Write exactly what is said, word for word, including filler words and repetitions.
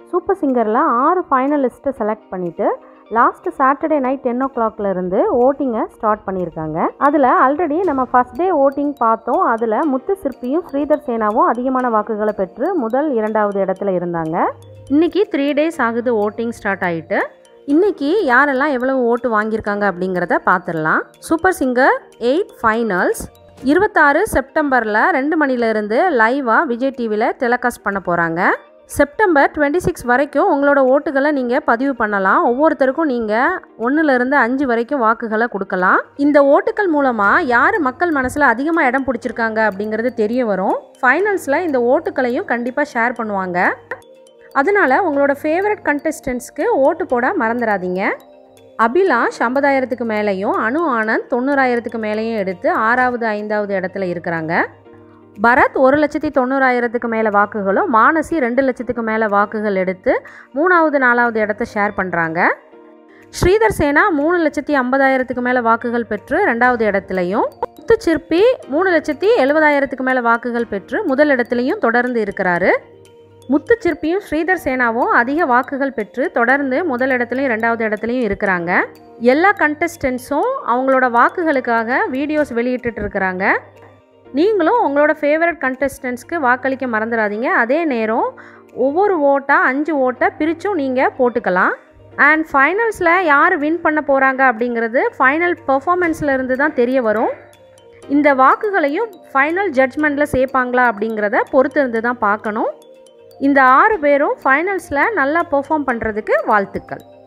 Super சிங்கரில் ஆறு ஃபைனலிஸ்ட்டை செலக்ட் பண்ணிவிட்டு லாஸ்ட் சாட்டர்டே நைட் டென் ஓ கிளாக்ல இருந்து ஓட்டிங்கை ஸ்டார்ட் பண்ணியிருக்காங்க. அதில் ஆல்ரெடி நம்ம ஃபர்ஸ்ட் டே ஓட்டிங் பார்த்தோம். அதில் முத்து சிற்பியும் ஸ்ரீதர் சேனாவும் அதிகமான வாக்குகளை பெற்று முதல் இரண்டாவது இடத்துல இருந்தாங்க. இன்றைக்கி த்ரீ டேஸ் ஆகுது ஓட்டிங் ஸ்டார்ட் ஆகிட்டு. இன்றைக்கி யாரெல்லாம் எவ்வளவு ஓட்டு வாங்கியிருக்காங்க அப்படிங்கிறத பார்த்துடலாம். சூப்பர் சிங்கர் எயிட் ஃபைனல்ஸ் இருபத்தாறு செப்டம்பரில் ரெண்டு மணிலேருந்து லைவாக விஜய் டிவியில் டெலிகாஸ்ட் பண்ண போகிறாங்க. செப்டம்பர் டுவெண்ட்டி சிக்ஸ் வரைக்கும் உங்களோட ஓட்டுகளை நீங்கள் பதிவு பண்ணலாம். ஒவ்வொருத்தருக்கும் நீங்கள் ஒன்றுலேருந்து அஞ்சு வரைக்கும் வாக்குகளை கொடுக்கலாம். இந்த ஓட்டுக்கள் மூலமாக யார் மக்கள் மனசில் அதிகமாக இடம் பிடிச்சிருக்காங்க அப்படிங்கிறது தெரிய வரும். ஃபைனல்ஸில் இந்த ஓட்டுக்களையும் கண்டிப்பாக ஷேர் பண்ணுவாங்க. அதனால் உங்களோட ஃபேவரட் கண்டஸ்டன்ட்ஸ்க்கு ஓட்டு போட மறந்துடாதீங்க. அபிலாஷ் ஐம்பதாயிரத்துக்கு மேலேயும் அனு ஆனந்த் தொண்ணூறாயிரத்துக்கு மேலேயும் எடுத்து ஆறாவது ஐந்தாவது இடத்துல இருக்கிறாங்க. பரத் ஒரு லட்சத்தி தொண்ணூறாயிரத்துக்கு மேலே வாக்குகளும் மானசி ரெண்டு லட்சத்துக்கு மேலே வாக்குகள் எடுத்து மூணாவது நாலாவது இடத்த ஷேர் பண்ணுறாங்க. ஸ்ரீதர் சேனா மூணு லட்சத்தி ஐம்பதாயிரத்துக்கு மேலே வாக்குகள் பெற்று ரெண்டாவது இடத்துலையும், முத்து சிற்பி மூணு லட்சத்தி எழுபதாயிரத்துக்கு மேலே வாக்குகள் பெற்று முதல் இடத்துலையும் தொடர்ந்து இருக்கிறாரு. முத்து சிற்பியும் ஸ்ரீதர் சேனாவும் அதிக வாக்குகள் பெற்று தொடர்ந்து முதல் இடத்துலையும் ரெண்டாவது இடத்துலையும் இருக்கிறாங்க. எல்லா கண்டஸ்டன்ஸும் அவங்களோட வாக்குகளுக்காக வீடியோஸ் வெளியிட்டு இருக்கிறாங்க. நீங்களும் உங்களோட ஃபேவரட் கண்டஸ்டன்ட்ஸ்க்கு வாக்களிக்க மறந்துடாதீங்க. அதே நேரம் ஒவ்வொரு ஓட்டாக அஞ்சு ஓட்டை பிரித்தும் நீங்கள் போட்டுக்கலாம். அண்ட் ஃபைனல்ஸில் யார் வின் பண்ண போகிறாங்க அப்படிங்கிறது ஃபைனல் பெர்ஃபார்மன்ஸில் இருந்து தான் தெரிய வரும். இந்த வாக்குகளையும் ஃபைனல் ஜட்ஜ்மெண்ட்டில் சேர்ப்பாங்களா அப்படிங்கிறத பொறுத்து இருந்து தான் பார்க்கணும். இந்த ஆறு பேரும் ஃபைனல்ஸில் நல்லா பெர்ஃபார்ம் பண்ணுறதுக்கு வாழ்த்துக்கள்.